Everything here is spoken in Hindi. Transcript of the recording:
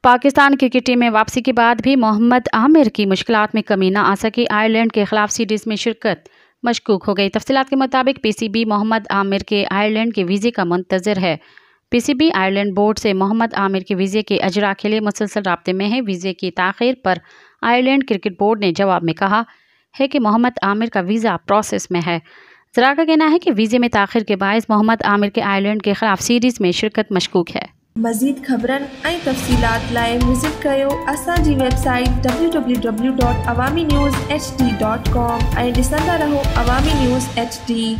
पाकिस्तान क्रिकेट टीम में वापसी के बाद भी मोहम्मद आमिर की मुश्किलात में कमी न आ सकी। आयरलैंड के खिलाफ सीरीज में शिरकत मशकूक हो गई। तफसीलात के मुताबिक पीसीबी मोहम्मद आमिर के आयरलैंड के वीज़े का मुंतज़िर है। पीसीबी आयरलैंड बोर्ड से मोहम्मद आमिर के वीज़े के अजरा के लिए मुसलसल राब्ते में है। वीज़े की ताख़ीर पर आयरलैंड क्रिकेट बोर्ड ने जवाब में कहा है कि मोहम्मद आमिर का वीज़ा प्रोसेस में है। ज़रा का कहना है कि वीज़े में ताख़ीर के बायस मोहम्मद आमिर के आयरलैंड के खिलाफ सीरीज में शिरकत मशकूक है। मज़ीद ख़बरन ऐं तफ़सीलात लाइ विज़िट कयो असांजी वेबसाइट www.awamiNewsHD.com ऐं ॾिसंदा रहो अवामी न्यूज़ HD।